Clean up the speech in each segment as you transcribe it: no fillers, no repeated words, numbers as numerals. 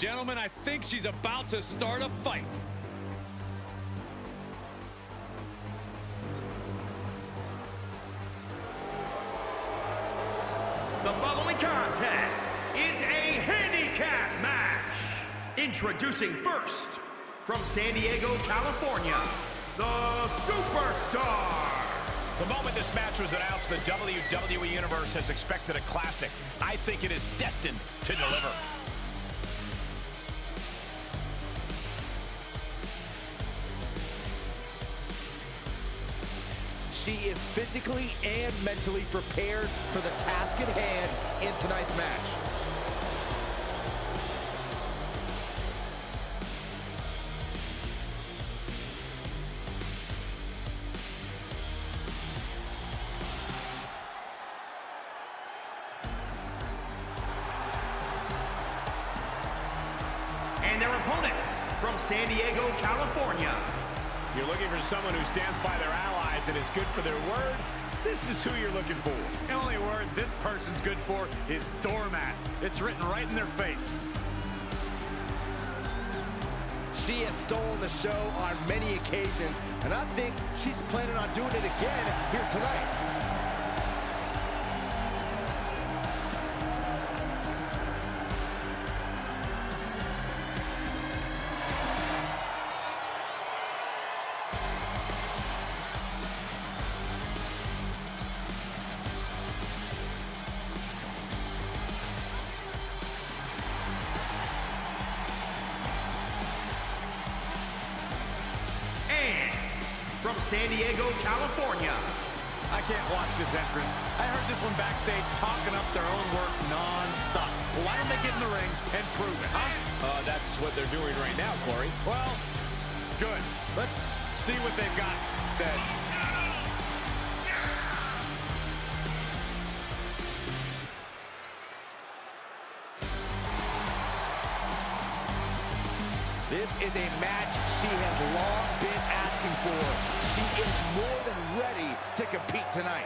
Gentlemen, I think she's about to start a fight. The following contest is a handicap match. Introducing first, from San Diego, California, the Superstar. The moment this match was announced, the WWE Universe has expected a classic. I think it is destined to deliver. She is physically and mentally prepared for the task at hand in tonight's match. And their opponent, from San Diego, California. You're looking for someone who stands by their allies and is good for their word? This is who you're looking for. The only word this person's good for is doormat. It's written right in their face. She has stolen the show on many occasions, and I think she's planning on doing it again here tonight. From San Diego, California. I can't watch this entrance. I heard this one backstage talking up their own work non-stop. Well, why don't they get in the ring and prove it, huh? That's what they're doing right now, Corey. Well, good. Let's see what they've got then. This is a match she has long been asking for. She is more than ready to compete tonight.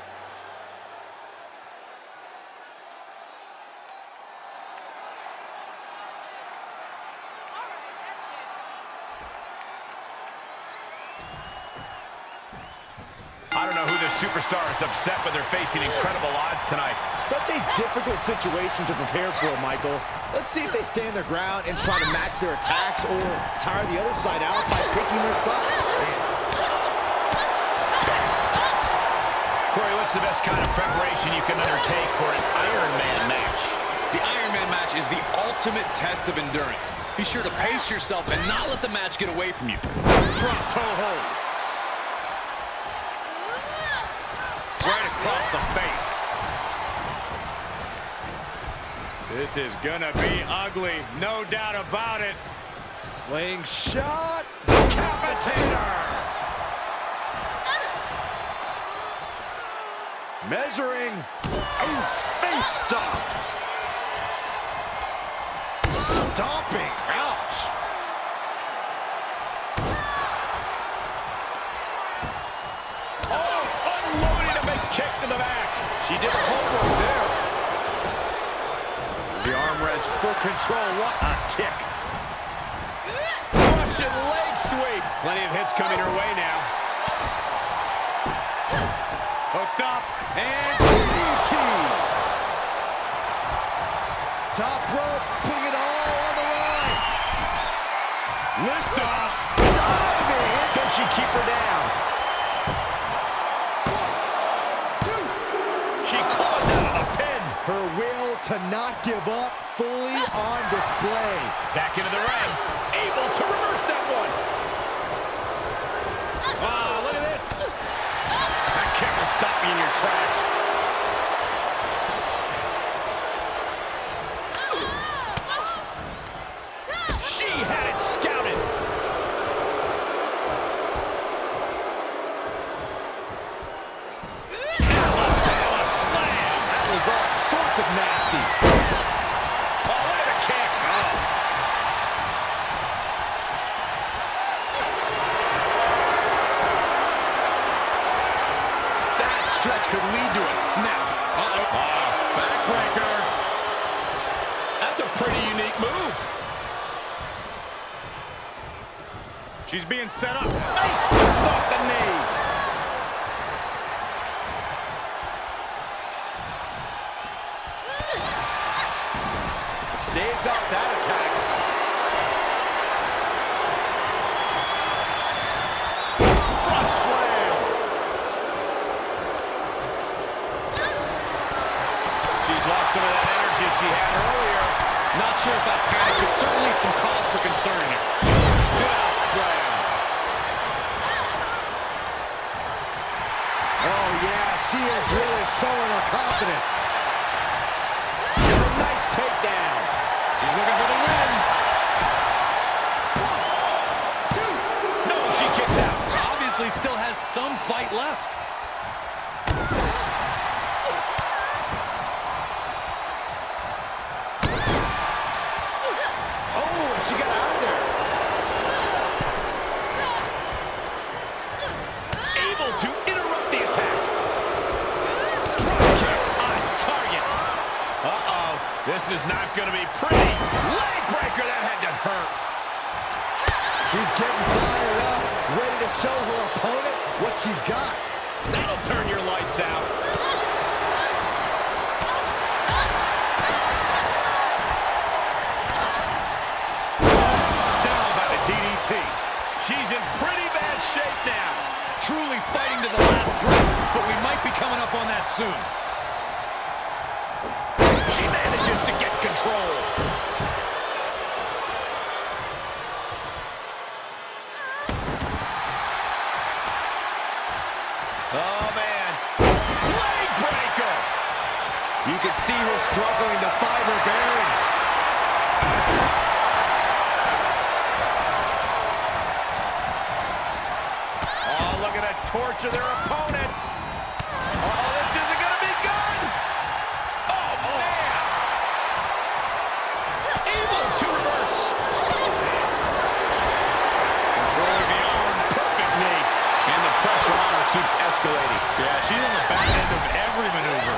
I don't know who this superstar is upset, but they're facing incredible odds tonight. Such a difficult situation to prepare for, Michael. Let's see if they stand their ground and try to match their attacks or tire the other side out by picking their spots. Corey, what's the best kind of preparation you can undertake for an Iron Man match? The Iron Man match is the ultimate test of endurance. Be sure to pace yourself and not let the match get away from you. Drop toe hold. Right across the face. This is gonna be ugly, no doubt about it. Slingshot, decapitator. Measuring, face stomp. Stomping, ouch. Kick to the back. She did the homework there. The arm wrench, full control. What a kick. Russian leg sweep. Plenty of hits coming her way now. Hooked up and DDT. Top rope, putting it all on the line. Lift off. Diving. Can she keep her down? Her will to not give up fully on display. Back into the ring. Able to reverse that one. Oh, look at this. That kick will stop you in your tracks. She had it scouted. Alabama slam. That was all sorts of nasty. Oh, look at the kick. Oh. That stretch could lead to a She's being set up. Nice twist off the knee. Staved off that attack. Front slam. She's lost some of that energy she had earlier. Not sure if that panic, but certainly some cause for concern here. Sit-out slam. Oh, yeah, she is really showing her confidence. A nice takedown. She's looking for the win. 1, 2. No, she kicks out. Obviously still has some fight left. She got out of there. Able to interrupt the attack. Drop kick on target. Uh-oh. This is not going to be pretty. Leg breaker. That had to hurt. She's getting fired up, ready to show her opponent what she's got. That'll turn your lights out. She's in pretty bad shape now. Truly fighting to the last breath, but we might be coming up on that soon. She manages to get control. Oh, man. Leg breaker. You can see her struggling to find her bearings. Torture their opponent. Oh, this isn't going to be good. Oh, man. Able to reverse. Controlling the arm. Perfect knee. And the pressure on her keeps escalating. Yeah, she's on the back end of every maneuver.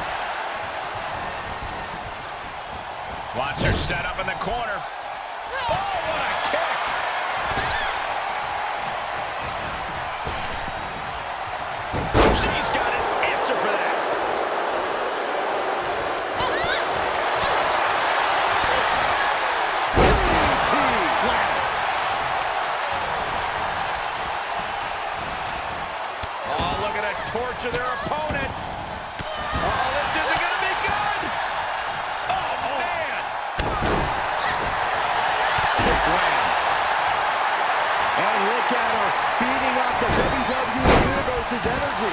Watch her set up in the corner. Oh, what a kick. She's got an answer for that. Oh, look at that torture their opponent. Oh, this isn't going to be good. Oh, man. Kick lands. And look at her feeding off the WWE Universe's energy.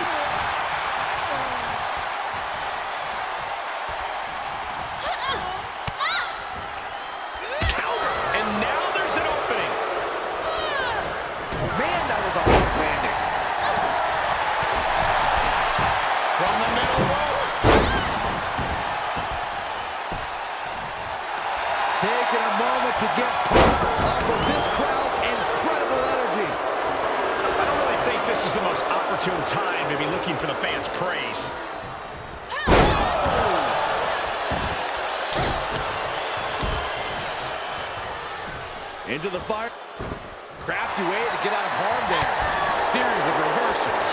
Counter. And now there's an opening. Man, that was a hard landing. From the middle rope. Taking a moment to get pumped off of this crowd's incredible energy. I don't really think this is the most opportune time to be looking for the fans' praise. Into the fire. Crafty way to get out of harm there. Series of reversals.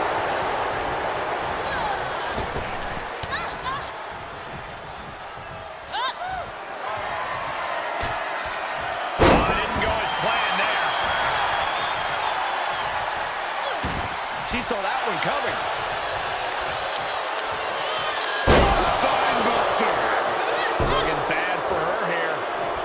Oh, it didn't go as planned there. She saw that one coming. Spine buster. Looking bad for her here.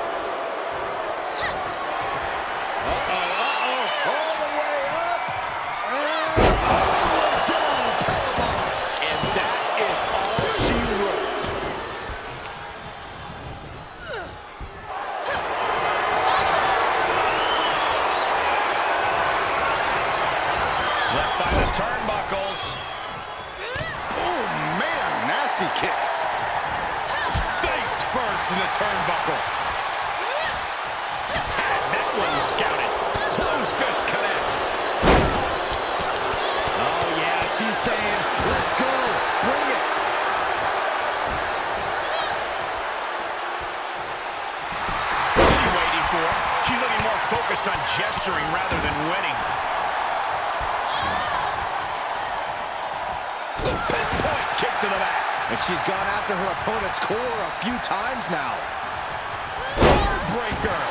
All the way up. And all the way down. Powerbomb. And that is all she wrote. Left by the turnbuckles. Oh, man. Nasty kick. Face first in the turnbuckle. Had that one scouted. Closed fist connects. Oh, yeah. She's saying, let's go. Bring it. What's she waiting for? She's looking more focused on on gesturing rather than winning. The pinpoint kick to the back. And she's gone after her opponent's core a few times now. Heartbreaker.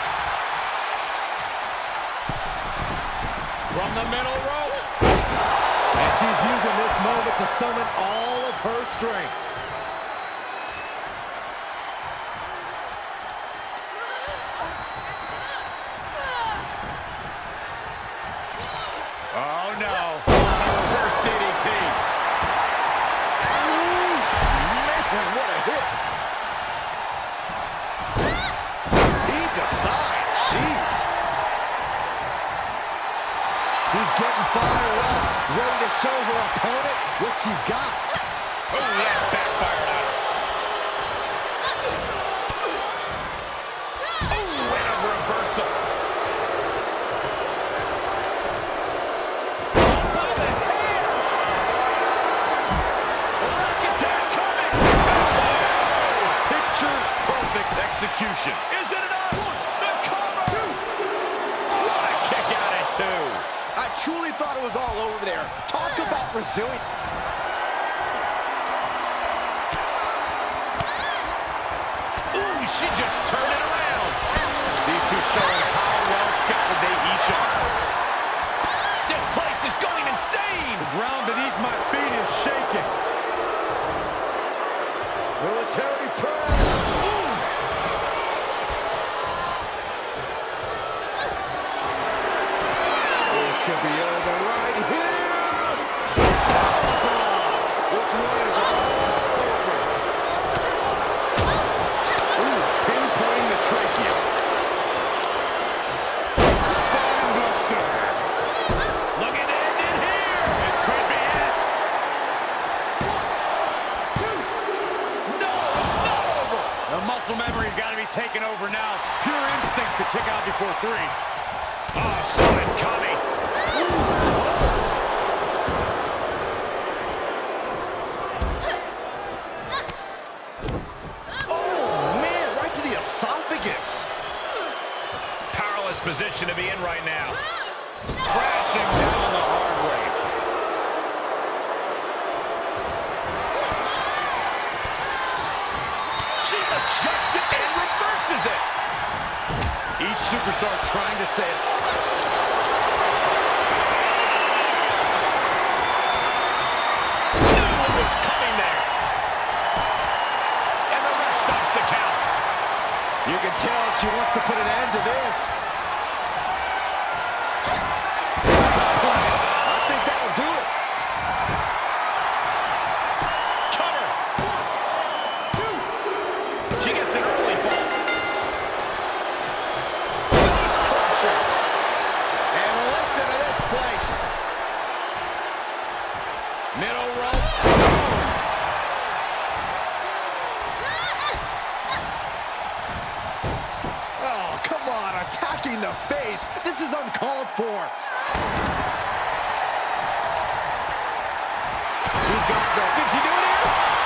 From the middle rope. And she's using this moment to summon all of her strength. Oh, no. Reverse DDT. Man, what a hit. Deep aside. Jeez. She's getting fired up, ready to show her opponent what she's got. Oh, that backfired on her. Oh, and a reversal. By the hair. A rack attack coming. Picture perfect execution. Is it enough? The cover. Two. What a kick out at two. I truly thought it was all over there. Talk about resilient. Ooh, she just turned it around. These two showing how well scouted they each are. This place is going insane. The ground beneath my feet is shaking. Military press. This could be over right here. This one is all over. Ooh, pinpointing the trachea. Spine buster. Looking to end it here. This could be it. Two. No, it's not over. The muscle memory's got to be taken over now. Pure instinct to kick out before three. Oh, saw it coming. Oh, man, right to the esophagus. Powerless position to be in right now. Crashing down the hard way. She adjusts it and reverses it. Each superstar trying to stay a Knew what was coming there. And the ref stops the count. You can tell she wants to put an end to this. Face plant. I think that'll do it. Cover. Two. She gets an early fall. Face crusher. And listen to this place. Middle rope. Oh, come on, attacking the face. This is uncalled for. She's got the... Did she do it here?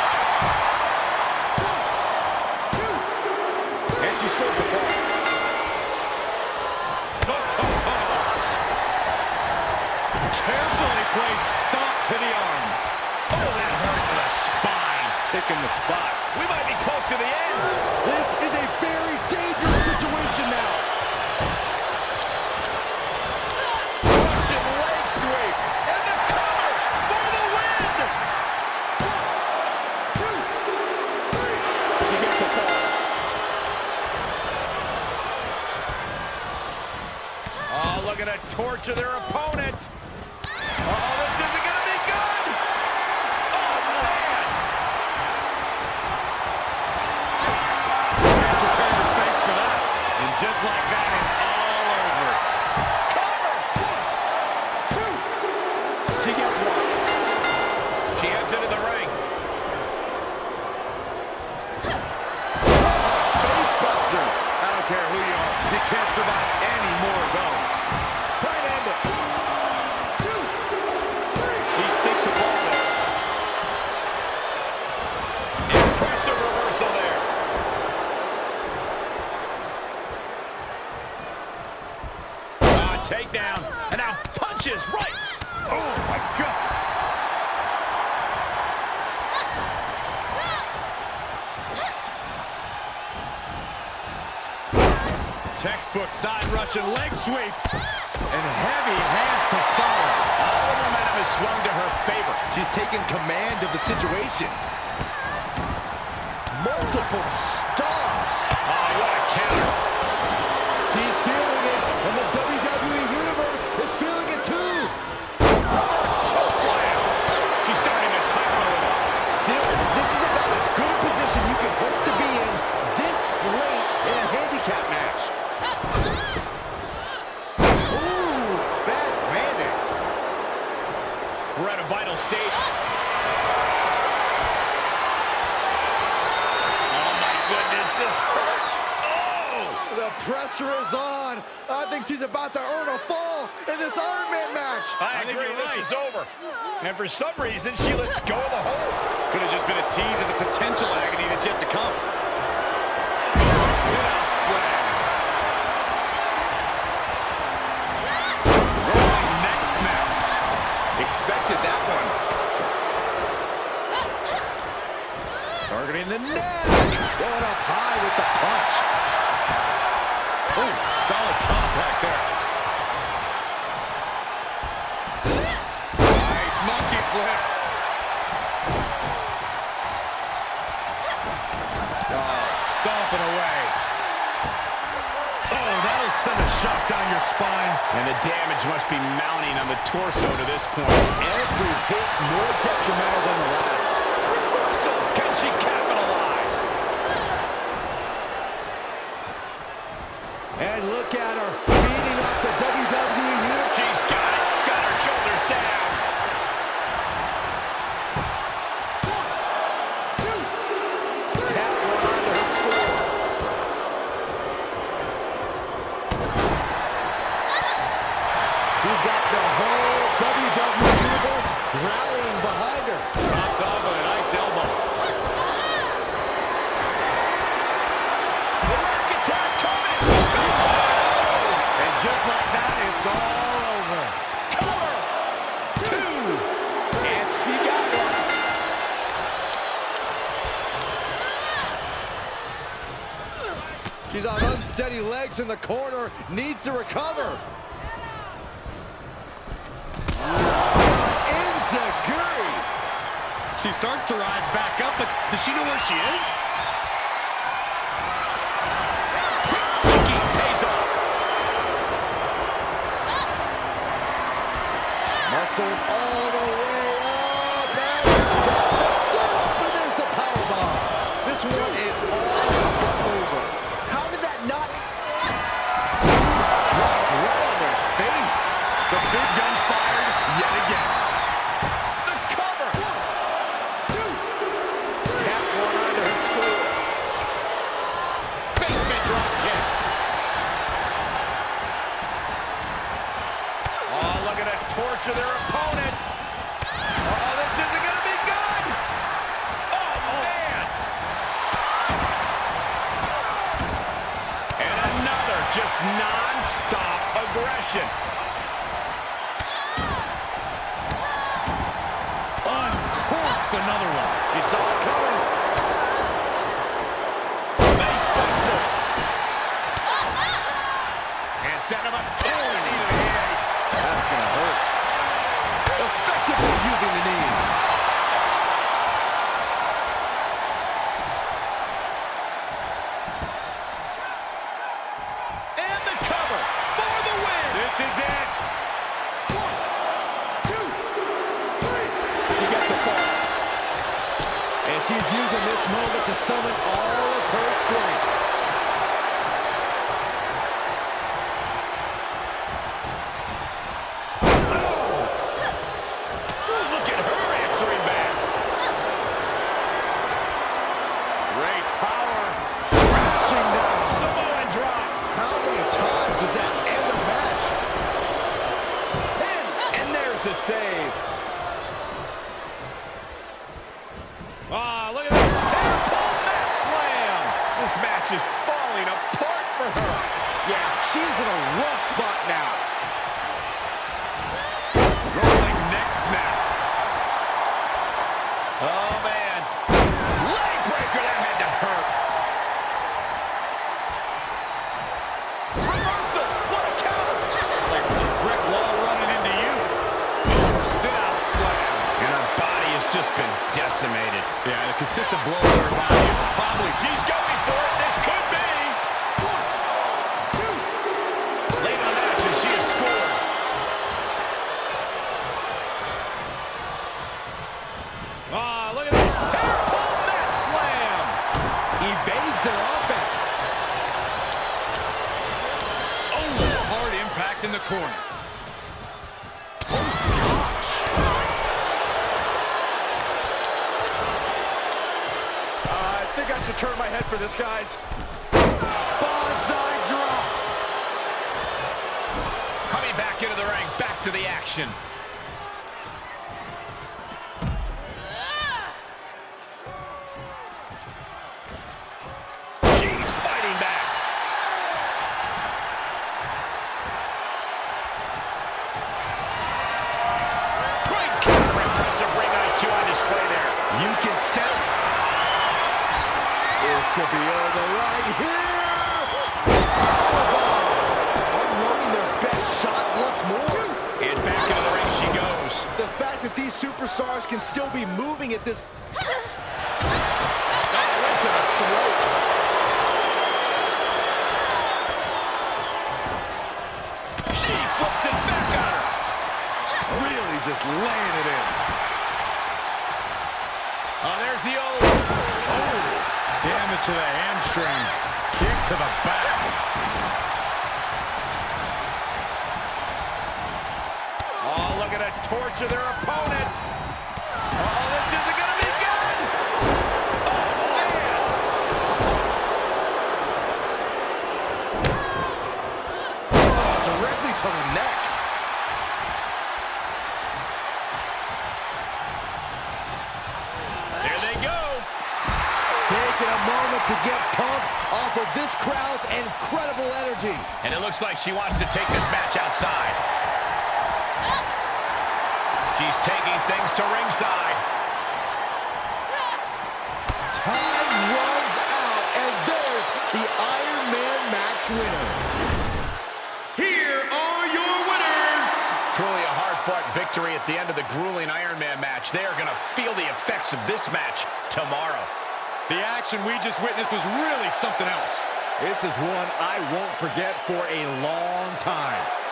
And she scores a point. carefully placed stomp to the arm. Oh, that hurt to the spine. Picking the spot. We might be close to the end. This is a very dangerous situation now. Russian leg sweep. And the cover for the win. 1, 2, 3. She gets a fall. Oh, looking to torture their opponent. Oh, this isn't going to be good. Oh, man. Prepare your face for that. And just like that, it's all over. Cover. 1, 2. She gets one. She heads into the ring. Face buster. I don't care who you are. You can't survive any more of those. Try to end it. 2, 3. She sticks a ball there. Impressive reversal there. takedown, and now punches rights. Oh, my God. Textbook side Russian leg sweep. And heavy hands to follow. All the momentum is swung to her favor. She's taken command of the situation. Multiple stops. Oh, what a counter. She's feeling it, and the WWE Universe is feeling it too. Reverse choke slam. She's starting to tire a little. Still, this is about as good a position you can hope to be in this late in a handicap match. Ooh, bad landing. We're at a vital stage. Oh, my goodness, this hurts. Oh! The pressure is on. I think she's about to earn a fall in this Iron Man match. I agree, this is over. And for some reason, she lets go of the hold. Could have just been a tease of the potential agony that's yet to come. Sit-out slam. Rolling neck snap. Expected that one. Targeting the neck. Going up high with the punch. Oh, solid contact there. Nice monkey flip. Oh, stomping away. Oh, that'll send a shock down your spine. And the damage must be mounting on the torso to this point. Every hit more detrimental than the last. Reversal. Can she capitalize? And look at her beating up the WWE Universe. She's got it. Got her shoulders down. 1, 2. Tap one onto her score. She's got the whole WWE Universe rallying behind her. Topped off with a nice elbow. The work attack coming. And just like that, it's all over. Cover. 2. And she got one. She's on unsteady legs in the corner, needs to recover. Enziguri. She starts to rise back up, but does she know where she is? Quick thinking pays off. Muscled all the way up. And the setup, and there's the powerbomb. This one is all but over. How did that not? Dropped right on their face. The big gun fired yet again. The cover. 1, 2. Tap one onto her score. Basement drop kick. Oh, look at that torture their opponent. Oh, this isn't going to be good. Oh, man. And another just non-stop aggression. Uncorks another one. She saw it coming. Face buster. And set him up. Oh, the knee to the face. That's going to hurt. Effectively using the knee. And the cover for the win. This is it. 1, 2, 3. She gets a fall. And she's using this moment to summon all of her strength. Ooh, look at her answering back. Great power. Crashing down. Samoan drop. How many times does that end a match? And there's the save. Ah, look at this. Hair pull mat slam. This match is falling apart for her. Yeah, she's in a rough spot now. consistent blows to her body. Probably. She's going for it. This could be. 1, 2. Late on action, she has scored. Ah, look at this. Hair pull mat slam. Evades their offense. Oh, hard impact in the corner. I think I should turn my head for this, guys. Bonsai drop. Coming back into the ring, back to the action. She's fighting back. Great counter, impressive ring IQ on display there. You can set it. This could be over right here. Unloading their best shot once more. And back into the ring she goes. The fact that these superstars can still be moving at this... Right to the throat. She flips it back on her. Really just laying it in. Oh, there's the old... Damage to the hamstrings. Kick to the back. Oh, look at her torture their opponent. Oh, this isn't going to be good. Oh, man. Oh, directly to the neck. There they go. Taking a moment to get pumped off of this crowd's incredible energy. And it looks like she wants to take this match outside. She's taking things to ringside. Time runs out, and there's the Iron Man match winner. Here are your winners. Truly a hard-fought victory at the end of the grueling Iron Man match. They are going to feel the effects of this match tomorrow. The action we just witnessed was really something else. This is one I won't forget for a long time.